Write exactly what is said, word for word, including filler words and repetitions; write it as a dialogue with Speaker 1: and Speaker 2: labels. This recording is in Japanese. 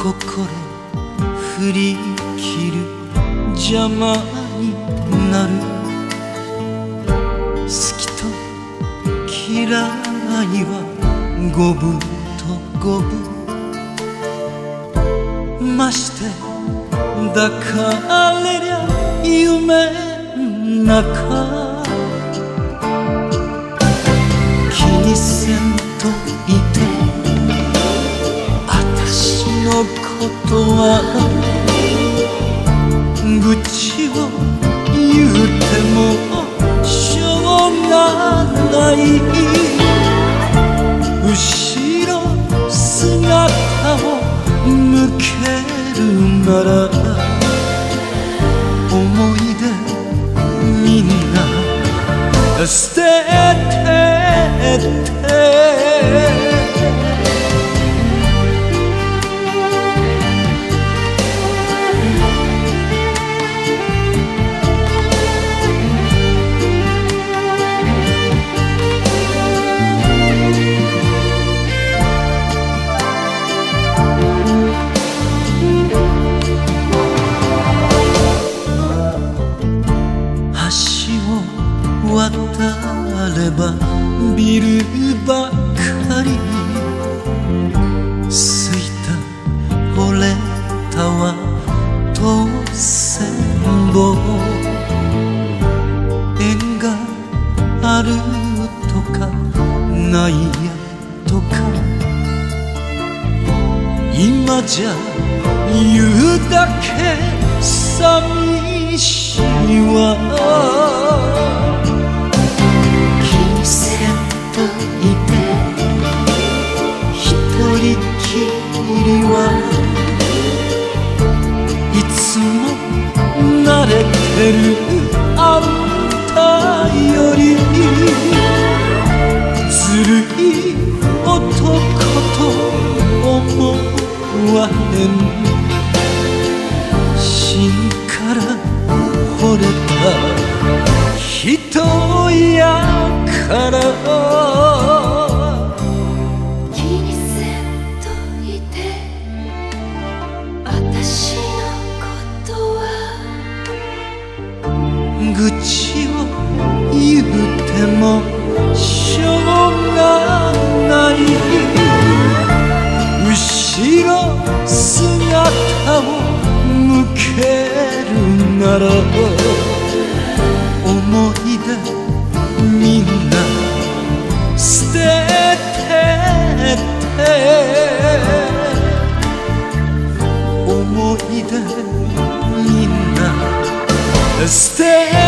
Speaker 1: 心振り切る邪魔になる。好きと嫌いは五分と五分。まして抱かれりゃ夢ん中。気にせんといてあたしのことは。愚痴を言うてもしょうがない。後ろ姿を向けるなら思い出みんな捨ててって渡ればビルばかり。すいた惚れたは当選簿。縁があるとかないやとか今じゃ言うだけ寂しいわ。いつも慣れてるあんたよりずるい男と思わへん。芯から惚れた人やから愚痴を言うてもしょうがない。後ろ姿を向けるなら思い出みんな捨ててって思い出みんな捨て